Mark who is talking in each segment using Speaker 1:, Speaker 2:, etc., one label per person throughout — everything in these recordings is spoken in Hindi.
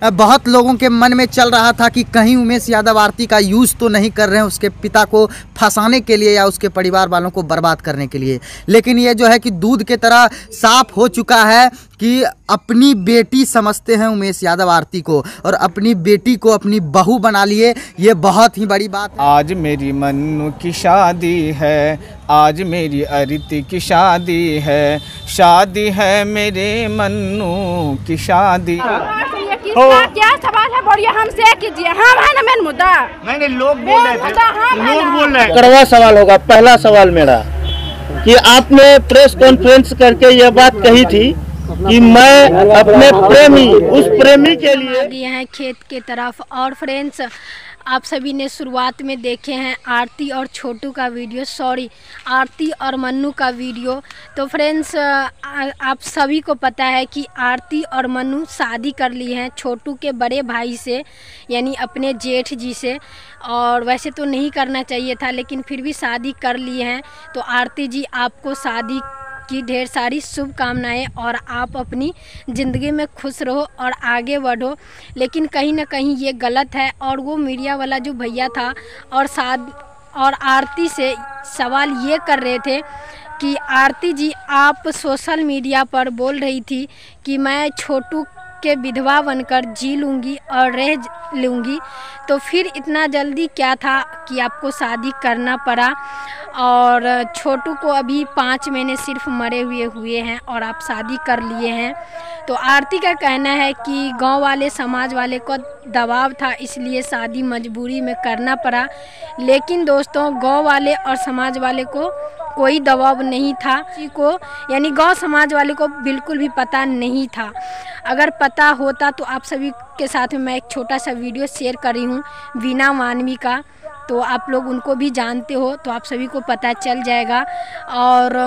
Speaker 1: बहुत लोगों के मन में चल रहा था कि कहीं उमेश यादव आरती का यूज़ तो नहीं कर रहे हैं उसके पिता को फंसाने के लिए या उसके परिवार वालों को बर्बाद करने के लिए। लेकिन ये जो है कि दूध के तरह साफ हो चुका है कि अपनी बेटी समझते हैं उमेश यादव आरती को, और अपनी बेटी को अपनी बहू बना लिए। ये बहुत ही बड़ी बात है।
Speaker 2: आज मेरी मन्नू की शादी है, आज मेरी आरती की शादी है, शादी है मेरे मन्नू की शादी।
Speaker 3: क्या सवाल है बोलिए, हमसे कीजिए। हम है ना मेन मुद्दा।
Speaker 2: नहीं लोग बोल रहे थे,
Speaker 3: लोग बोल
Speaker 4: रहे हैं। कड़वा सवाल होगा। पहला सवाल मेरा कि आपने प्रेस कॉन्फ्रेंस करके यह बात कही थी कि मैं अपने प्रेमी, उस प्रेमी के लिए
Speaker 5: गए हैं खेत के तरफ। और फ्रेंड्स, आप सभी ने शुरुआत में देखे हैं आरती और छोटू का वीडियो, सॉरी आरती और मन्नू का वीडियो। तो फ्रेंड्स, आप सभी को पता है कि आरती और मन्नू शादी कर ली हैं छोटू के बड़े भाई से, यानी अपने जेठ जी से। और वैसे तो नहीं करना चाहिए था, लेकिन फिर भी शादी कर लिए हैं। तो आरती जी, आपको शादी की ढेर सारी शुभकामनाएं, और आप अपनी ज़िंदगी में खुश रहो और आगे बढ़ो। लेकिन कहीं ना कहीं ये गलत है। और वो मीडिया वाला जो भैया था और आरती से सवाल ये कर रहे थे कि आरती जी, आप सोशल मीडिया पर बोल रही थी कि मैं छोटू के विधवा बनकर जी लूँगी और रह लूँगी, तो फिर इतना जल्दी क्या था कि आपको शादी करना पड़ा? और छोटू को अभी 5 महीने सिर्फ मरे हुए हैं और आप शादी कर लिए हैं। तो आरती का कहना है कि गांव वाले, समाज वाले को दबाव था, इसलिए शादी मजबूरी में करना पड़ा। लेकिन दोस्तों, गांव वाले और समाज वाले को कोई दबाव नहीं था किसी को, यानी गांव समाज वाले को बिल्कुल भी पता नहीं था। अगर पता होता तो आप सभी के साथ में मैं एक छोटा सा वीडियो शेयर कर रही हूँ वीना मानवी का, तो आप लोग उनको भी जानते हो, तो आप सभी को पता चल जाएगा। और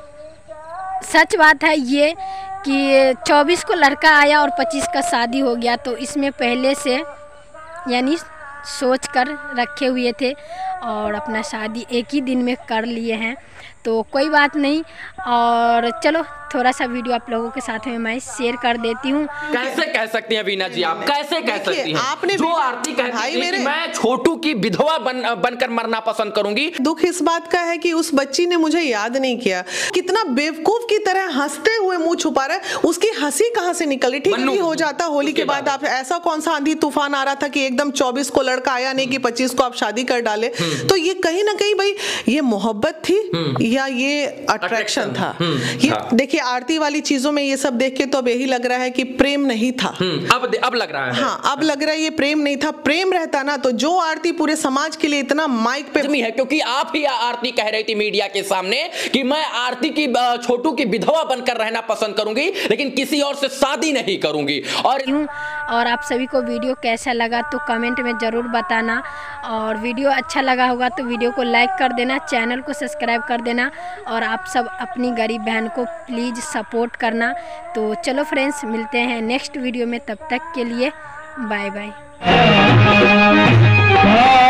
Speaker 5: सच बात है ये कि 24 को लड़का आया और 25 का शादी हो गया। तो इसमें पहले से यानी सोच कर रखे हुए थे और अपना शादी एक ही दिन में कर लिए हैं। तो कोई बात नहीं। और चलो थोड़ा सा वीडियो आप लोगों के साथ में मैं शेयर कर देती हूँ।
Speaker 6: कैसे कह सकती हैं वीना जी, आप कैसे कह सकती हैं?
Speaker 7: आपने
Speaker 6: जो आरती कहती है कि मैं छोटू की विधवा बनकर मरना पसंद करूंगी।
Speaker 7: दुख इस बात का है कि उस बच्ची ने मुझे याद नहीं किया। कितना बेवकूफ की तरह हंसते हुए मुंह छुपा रहा है। उसकी हंसी कहाँ से निकली? ठीक नहीं हो जाता होली के बाद आप, ऐसा कौन सा आंधी तूफान आ रहा था कि एकदम 24 को लड़का आया नहीं कि 25 को आप शादी कर डाले? तो ये कहीं ना कहीं भाई ये मोहब्बत थी या ये अट्रैक्शन था? ये देखिए, आरती वाली चीजों में ये सब देख के तो अब यही लग रहा है कि प्रेम नहीं था।
Speaker 6: अब लग रहा है।
Speaker 7: हाँ, अब लग रहा है ये प्रेम नहीं था। प्रेम रहता ना तो जो आरती पूरे समाज के लिए इतना माइक पे
Speaker 6: है, क्योंकि आप ही आरती कह रही थी मीडिया के सामने कि मैं आरती की छोटू की विधवा बनकर रहना पसंद करूंगी, लेकिन किसी और से शादी नहीं करूंगी।
Speaker 5: और आप सभी को वीडियो कैसा लगा तो कमेंट में ज़रूर बताना। और वीडियो अच्छा लगा होगा तो वीडियो को लाइक कर देना, चैनल को सब्सक्राइब कर देना, और आप सब अपनी गरीब बहन को प्लीज़ सपोर्ट करना। तो चलो फ्रेंड्स, मिलते हैं नेक्स्ट वीडियो में, तब तक के लिए बाय बाय।